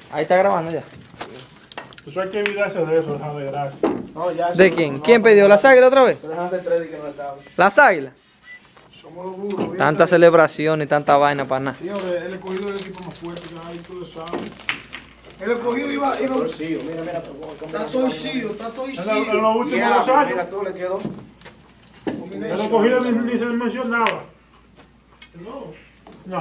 Ahí está grabando ya. Eso hay que olvidarse de eso, dejar de gracia. No, ya ¿De quién? ¿Quién pidió? ¿Las águilas otra vez? Se dejan hacer 3 días que no estaba. ¿Las águilas? Somos los duros. ¿viste? Tanta celebración y tanta vaina para nada. Sí, hombre, el escogido es el equipo más fuerte que hay, tú lo sabes. El escogido iba Torcido, mira, está torcido, está En torcido. los últimos Yeah, 2 años, mira, tú le quedó. el escogido ni se mencionaba. No.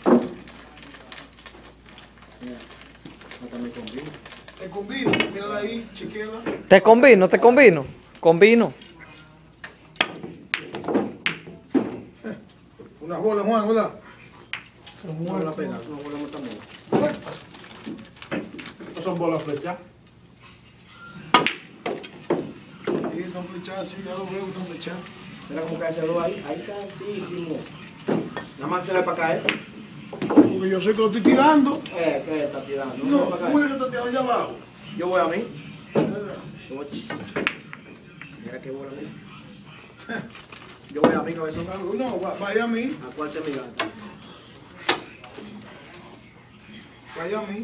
No también convino. Te combino, mírala ahí, chequeala. ¿Te combino? ¿Te combino? Combino. Una bola, Juan, ¿verdad? No la pega, no volvemos a estar No son bolas flechas. Sí, están flechadas, sí, ya lo veo, están flechadas. Mira cómo cae ese 2 ahí. Ahí santísimo. Nada más se le para caer. Porque yo sé que lo estoy tirando. ¿Qué está tirando? No, se le pa' caer. ¿cómo es que está tirando allá abajo? Yo voy a mí. Mira qué bola, mira. Yo voy a mí, cabezón. No, vaya a mí, ¿A cuál te miras? vaya a mí.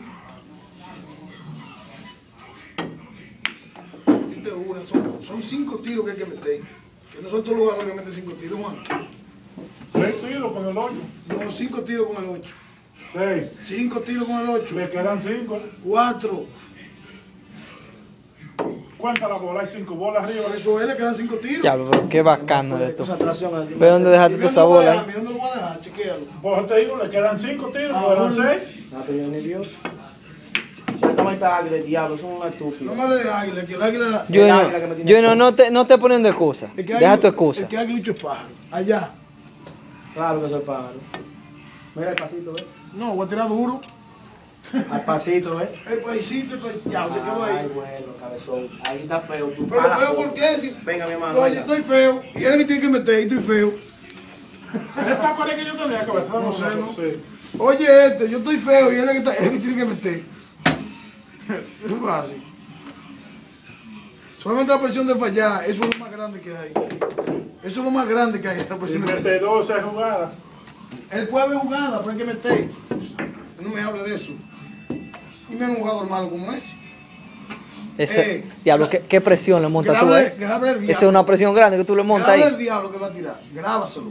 Metiste una, son 5 tiros que hay que meter. Que no son todos los jugadores que meten 5 tiros, Juan. 6 tiros con el 8. No, 5 tiros con el 8. 6. 5 tiros con el 8. Le quedan 5. 4. Cuenta la bola, hay 5 bolas arriba. Por eso él le quedan 5 tiros. Diablo, pero qué bacano de esto. Concentración aquí. ¿Ve dónde dejaste tu esa bola ahí? Mira dónde lo voy a dejar, chequéalo. Pues te digo, le quedan 5 tiros, pero eran 6. Ah, pero yo ni Dios. Esta maita águila, el diablo, son una estúpida. No me hable de águila, que el águila. Junior, no te poniendo excusa. el que Deja águila- tu excusa. El que águila es pájaro. Allá. Claro que soy pájaro. Mira el pasito, ¿ves? No, voy a tirar duro. Al pasito, ¿ves? El paisito, ya, se quedó Ay, ahí. bueno, cabezón. Ahí está feo. Tú Pero para, feo, por- ¿por qué? Si, Venga, mi hermano. oye, venga. estoy feo. Y él que tiene que meter, y estoy feo. Esta pared que yo tenía, cabezón. No sé, ¿no? Sí. Oye, yo estoy feo y él es el que tiene que meter. Es fácil. Solamente la presión de fallar, eso es lo más grande que hay. Eso es lo más grande que hay, la Y presión de fallar. mete 12 jugadas. Él puede haber jugada, pero hay que meter. No me hable de eso. Y menos un jugador malo como ese. Diablo, qué presión le montas tú ahí. Grábale el diablo. Esa es una presión grande que tú le montas Grábale el ahí. diablo que va a tirar. Grábaselo.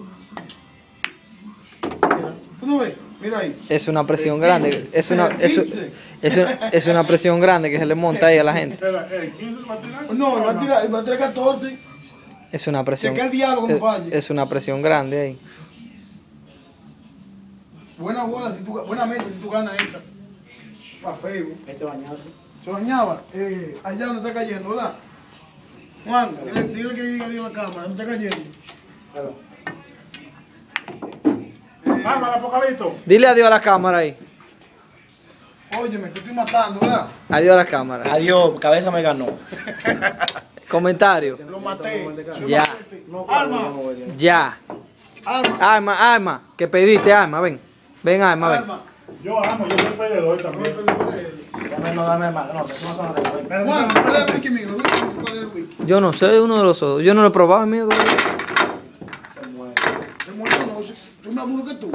Mira, ¿tú no ves? Mira ahí. Es una presión grande. Es una presión grande que se le monta ahí a la gente. Espera, el 15 va a tirar. No, él va a tirar 14. Es una presión. Chequea el diablo cuando falle. Es una presión grande ahí. Buena bola, buena mesa si tú ganas esta. Para Facebook. Este bañado. Se bañaba allá donde está cayendo, ¿verdad? Juan, dile que diga Dios a la cámara, ¿dónde está cayendo? Claro. Vamos al apocalipto. Dile adiós a la cámara ahí. Óyeme, te estoy matando, ¿verdad? Adiós a la cámara. Adiós, cabeza me ganó. Comentario. Lo maté. Soy Ya. más fuerte. Alma, Ya. alma, Alma. Que pediste, Alma, ven. Ven, Alma, ven. alma. Yo amo, yo soy perdedor también. Dame más. No, eso no son de Juan, ¿cuál es el wiki mío? ¿Cuál es el wiki? Yo no sé de uno de los otros. Yo no lo he probado, amigo. Se mueve. Se murió, no, soy más duro que tú.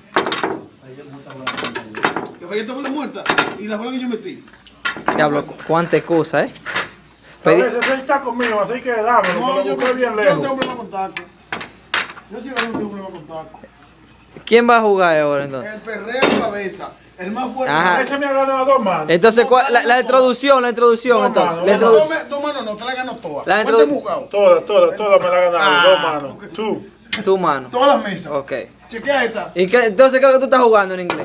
Que fallaste por la muerta y la bola que yo metí. Diablo, cuántas cosas, A veces él está conmigo, así que dámelo, No, me lo yo busqué bien no lejos. tengo problema con taco. Yo sí no tengo problema con taco. ¿Quién va a jugar ahora entonces? El perreo cabeza, el más fuerte. Ajá. Ese me ha ganado 2 manos. Entonces, la introducción, entonces. No, La mano, introducción. Dos manos no, te la ganó todas. La ¿Cuánto introdu- hemos jugado? Todas me la ha ganado, 2 manos. Tú. Tu mano. Todas las mesas. Ok. Chequea esta. ¿Y qué, entonces qué es lo que tú estás jugando en inglés?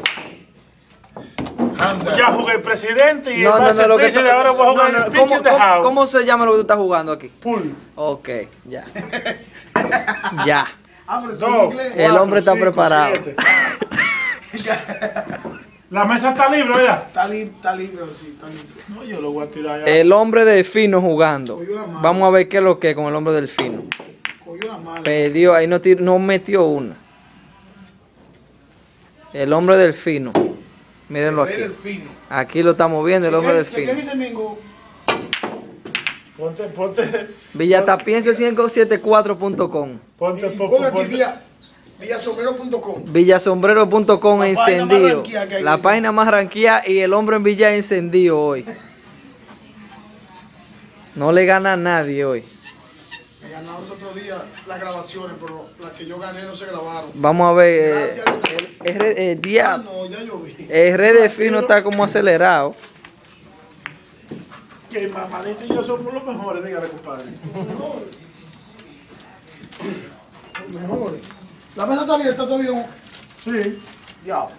Anda. Ya jugué el presidente y No, el no, no, lo que vicepresidente, ahora voy a jugar el ¿cómo, Speaking the House. ¿Cómo se llama lo que tú estás jugando aquí? Pool. Ok, ya. Ya. Ah, pero tú Dos. en inglés. El hombre está 4, 5, preparado. 7. La mesa está libre, ¿verdad? Está libre, sí, está libre. No, yo lo voy a tirar ya. El hombre del fino jugando. Cogió la mano. Vamos a ver qué es lo que es con el hombre del fino. Cogió la mano. Perdió, ahí no metió una. El hombre del fino. Mírenlo Rey aquí. del fino. Aquí lo estamos viendo, el hombre del Chequea fino. ese mingo. Ponte Villatapiense574.com. un Y poco. ponga aquí día. Villasombrero.com. Villasombrero.com La página más encendido. ranqueada que hay. La página más ranqueada y el hombre en Villa encendido hoy. No le gana a nadie hoy. Me ganaron los otros días las grabaciones, pero las que yo gané no se grabaron. Vamos a ver. Gracias. El día. No, ya yo vi. El red de fino está como acelerado. Que Mamadito y yo somos los mejores, dígale, compadre. Los mejores. La mesa está abierta todavía. Sí. Ya.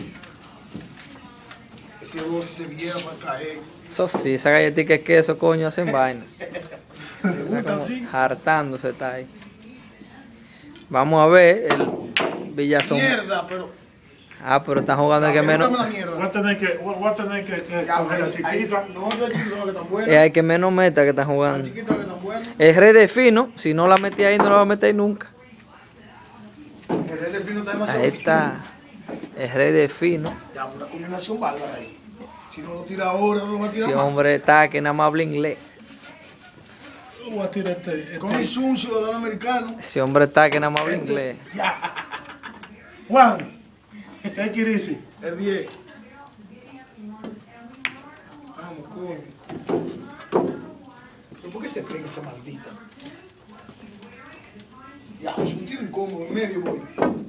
Ese huevo si se viera para caer. Eso sí, esa galletita de queso, coño, hacen vaina. ¿Le Está gusta como así? hartándose está ahí. Vamos a ver el Villasombrero. Mierda, pero. Ah, pero están jugando el que menos. Dame la Voy mierda. a tener que Ya, coger la ahí- chiquita. No, la chiquita no, que tan buena. Es el que menos meta que están La jugando. chiquita que tan buena. El rey de fino, si no la metí ahí, no la va a meter nunca. El rey del fino está demasiado. Ahí está. El rey de fino. Ya, una combinación bárbara ahí. Si no lo tira ahora, no lo va a tirar Ese más. hombre está que nada más habla inglés. Voy a tirar este. Con un ciudadano americano. Ese hombre está que nada más habla inglés. Juan, take it easy. El 10. Vamos, coño. ¿Pero por qué se pega esa maldita? Ya, es un tiro incómodo, en medio voy.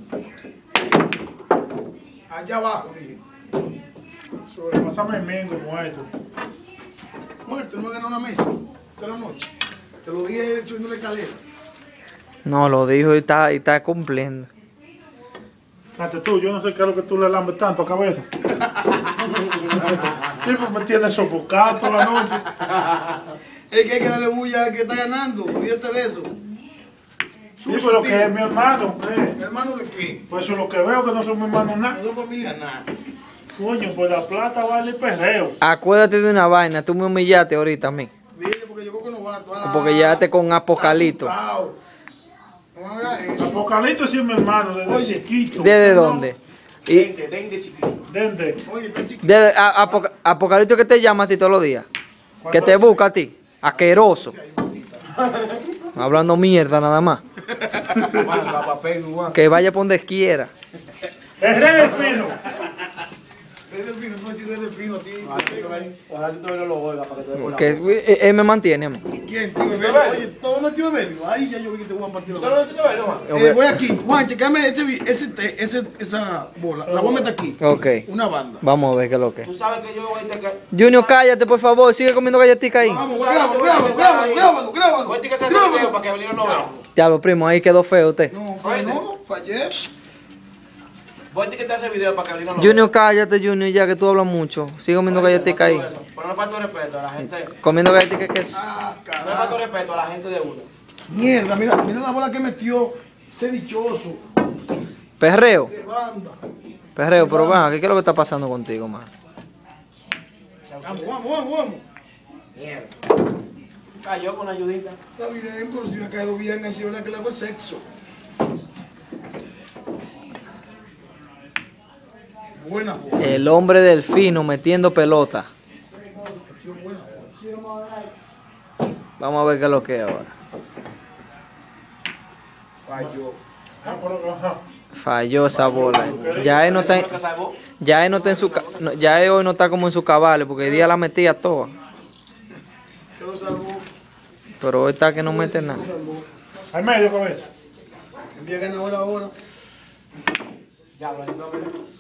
Allá abajo, dije. Eso es. Pásame el mengo muerto. Muerte, no me ganó una mesa. Esta es la noche. Te lo dije subiendo la escalera. No, lo dijo y está cumpliendo. Fíjate tú, yo no sé qué es lo que tú le lambes tanto a cabeza. Sí, pues me tienes sofocado toda la noche. Es que hay que darle bulla al que está ganando. Olvídate de eso. Sí, pero que es mi hermano. ¿Hermano de qué? Pues eso es lo que veo, que no son mis hermanos No nada. es familia nada. Coño, pues la plata vale perreo. Acuérdate de una vaina, tú me humillaste ahorita a mí. Dile porque llegó con novato. Porque llegaste con Apocalipto. Está asustado. No hagas eso. Apocalipto sí es mi hermano, desde Oye, chiquito. ¿Desde dónde? Y Dente chiquito. Desde. Oye, está chiquito. desde Apocalipto que te llama a ti todos los días. Que te busca a ti. Asqueroso. Hablando mierda nada más. Juan, va para Facebook, Juan. Que vaya por donde quiera. El rey del fino. Es del fino, no puedes decir del fino a ti. Ojalá tú no lo oigas para que te dé por la Que él me mantiene a mí. ¿Quién? Tío Evelio. Oye, ¿todo dónde tío Evelio? Ahí ya yo vi que te voy a partir la ¿Tú bola. no te ves, Juan? Voy aquí. Juan, checame esa bola. La voy a meter aquí. Ok. Una banda. Vamos a ver qué es lo que es. Tú sabes que yo ahorita que... Junior, cállate por favor. Sigue comiendo galletica ahí. Vamos, grábalo. Ahorita que se hace el video para que Abelino lo vea. Ya lo primo, ahí quedó feo usted. No, fallé. Ahorita que te hace el video para que Abelino lo vea. Junior, cállate, Junior, ya que tú hablas mucho. Sigue comiendo galletica ahí. Pero no falta respeto a la gente. Comiendo galletica que es. Ah, No falta carajo. respeto a la gente de uno. Mierda, mira la bola que metió ese dichoso Perreo. de banda. Perreo, pero bueno, ¿qué es lo que está pasando contigo, man? Vamos. Mierda. Cayó con una ayudita. Está bien, pero si me ha caído bien, así verdad que le hago sexo. Buena bola. El hombre del fino metiendo pelota. Metió buena bola. Vamos a ver qué es lo que es ahora. Falló. Ah, pero, ajá. Falló esa bola. Ya él no está, ¿Qué salvó? ya él no está en su, ya él hoy no está como en su cabales porque el día la metía toda. Que lo salvó. Pero hoy está que no mete nada. Lo salvó. Al medio cabeza. Envía ganador ahora. Ya, bueno, no,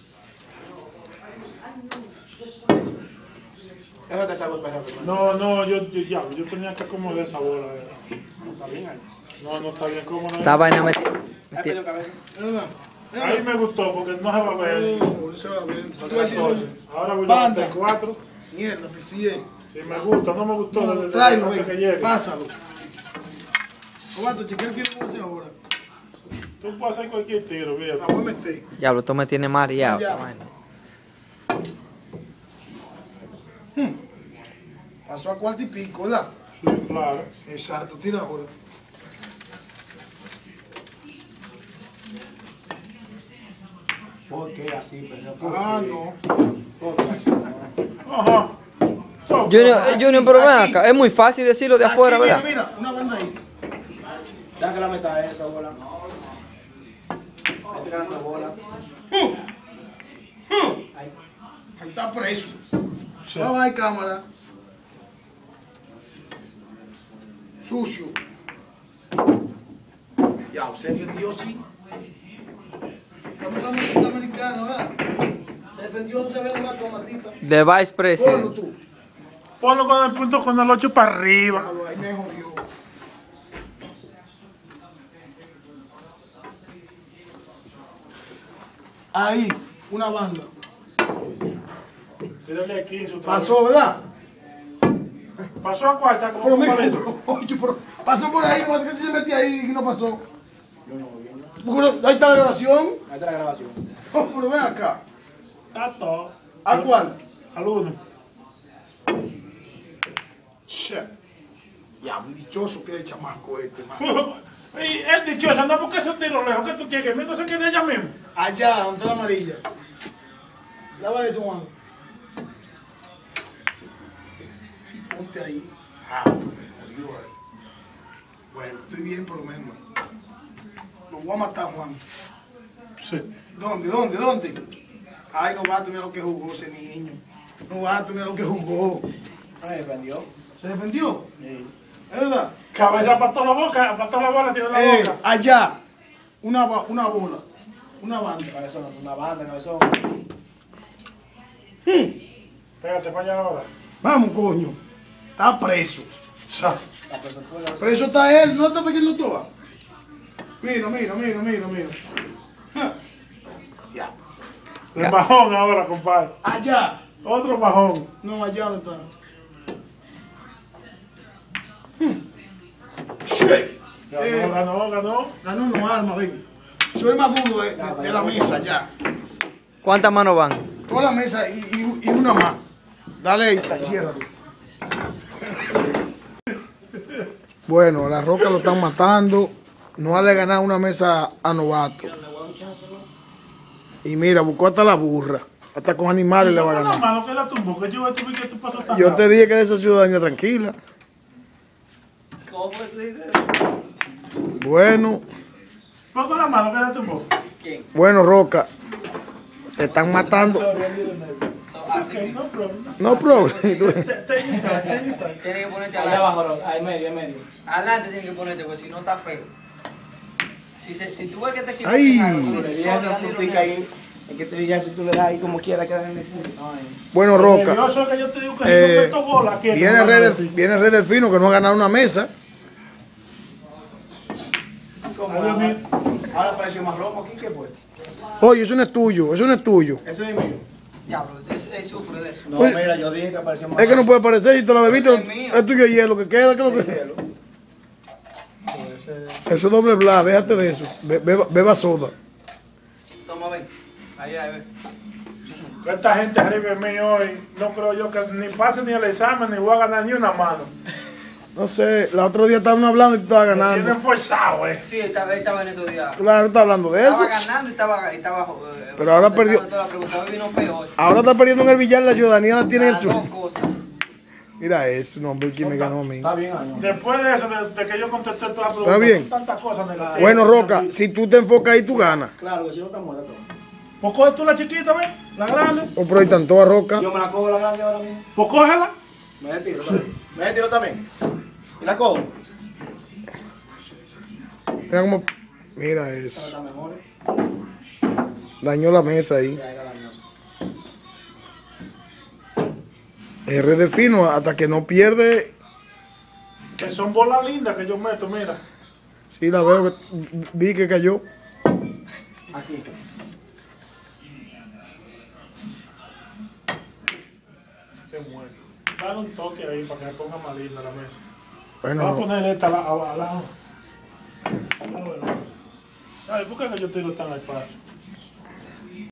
Eso te salvó el perro. No, yo tenía que acomodar esa bola. No está bien ahí. No está bien cómodo. Esta vaina metida. Es medio cabeza. Ahí me gustó porque no se va a ver. No, se va a ver. Tú vas a decir, Ahora voy a Banda. meter 4. mierda, pifié. Si me gusta, no me gustó. No, desde tráelo, antes que ven, llegue. pásalo. Roberto, chequea el tiro como hace ahora. Tú puedes hacer cualquier tiro, La viejo. voy a meter. Diablo, esto me tiene mareado. Ya. esta vaina. Pasó a cuarto y pico, ¿verdad? Sí, claro. Exacto, tira ahora. ¿Por qué así, perro? ¿Por Ah, qué? no. ¿Por qué así? Ajá. Junior, pero ven aquí. acá. Es muy fácil decirlo de afuera, Aquí, ¿verdad? Mira, una banda ahí. Deja que la meta esa bola. te ganas la bola. Ahí está preso. Sí. Va, hay cámara. Sucio. Ya, usted defendió, sí. Estamos jugando un americano, ¿verdad? Se defendió, no se ve la otra maldita. The Vice Ponlo President. tú. Ponlo con el punto con el 8 para arriba. Déjalo, ahí me jodió. Ahí, una banda. Tírale 15. Pasó, ¿verdad? Pasó a cuarta como Pero un mira, palito. oye, pero pasó por ahí, ¿por qué se metía ahí y no pasó? Porque ahí está la grabación. Ahí está la grabación. Oh, pero ven acá. Está todo. ¿A cuál? Al 1. Che. Diablo, dichoso que es el chamaco este, man. Y es dichoso, no porque se tiro lejos. ¿Qué tú quieres? Que el mismo se quede allá mismo. Allá, donde está la amarilla. Lava eso, Juan. Y ponte ahí. Ah, me jodió ahí. Bueno, estoy bien por lo menos. Lo voy a matar, Juan. Sí. ¿Dónde? Ay, novato, mira lo que jugó ese niño. Novato, mira lo que jugó. Me defendió. ¿Se defendió? Sí. ¿Es verdad? Cabeza para toda la boca, para toda la bola tiene la boca. Allá, una bola, una banda. Cabezón, es una banda, cabezón. Pégate para allá ahora. Vamos, coño. Está preso. Sa. La persona fue la Preso está él, no está pequeño toda. Mira. Ja. Ya. El majón ahora, compadre. Allá. Otro majón. No, allá donde está. Shit. Ganó. Ganó no arma, ven. Soy el más duro de la mesa ya. ¿Cuántas manos van? Toda la mesa y una más. Dale ahí, ciérralo. Bueno, la Roca lo están matando. No ha de ganar una mesa a Novato. Y mira, buscó hasta la burra. Hasta con animales le va a Con la ganar. mano que la tumbó, que yo tuve que tú pasas tan Yo te dije que de esa ciudadanía tranquila. ¿Cómo fue que tú dijiste? Bueno, Fue con la mano que la tumbó. ¿Quién? bueno, Roca. Te están matando. Ok, no problema. No problem. Técnica. Tienes que ponerte Allá abajo, ahí medio. Adelante tienes que ponerte, porque si no está feo. Si tú ves que te equivocas, Ay. Le di esa puntica ahí. Es que te diga si tú le das ahí como quiera quedar en el punto. Bueno, Roca. Yo soy que yo te digo que si no meto bola, aquí Viene Red Delfino que no ha ganado una mesa. Ahora apareció más rojo aquí, ¿qué fue? Oye, eso no es tuyo, eso no es tuyo. Eso es mío. Diablo, él sufre de eso. No, Oye. mira, yo dije que apareció más Es que no puede parecer y te la bebiste. Ese es mío. Es tuyo hielo que queda. ¿Qué es lo que? hielo. Eso es doble bla, déjate de eso. Beba soda. Toma, ven. Ahí, ven. Esta gente arriba de mí hoy, no creo yo que ni pase ni el examen, ni voy a ganar ni una mano. No sé, la otro día estaban hablando y tú estabas ganando. Tienen forzado, Sí, estaba en estos días. Claro, estás hablando de eso. Estaba ganando y estaba Pero ahora perdió. toda la pregunta. Hoy vino peor. Ahora está perdiendo en el billar, la ciudadanía la tiene en el Las sur. dos cosas. Mira eso, no, hombre, ¿quién me ganó a mí? Está bien, año. Después de eso, de que yo contesté todas las Está preguntas, bien. tantas cosas negativas. Bueno, Roca, si tú te enfocas ahí, tú ganas. Claro, que si no está muerto. Pues coge tú la chiquita, ¿ves? La grande. O por ahí están todas Roca. Yo me la cojo la grande ahora mismo. Pues cógela. Me retiro también. Me retiro también. Y la cojo. Mira cómo. Mira eso. La mejor. Dañó la mesa ahí. Ya era dañosa. El Red Delfino, hasta que no pierde. Que son bolas lindas que yo meto, mira. Sí, la veo. Vi que cayó. Aquí. Se muere. Dale un toque ahí para que me ponga más linda la mesa. Bueno, Vamos a no. poner esta al lado. Ay, ¿por qué que yo tiro tan al paso?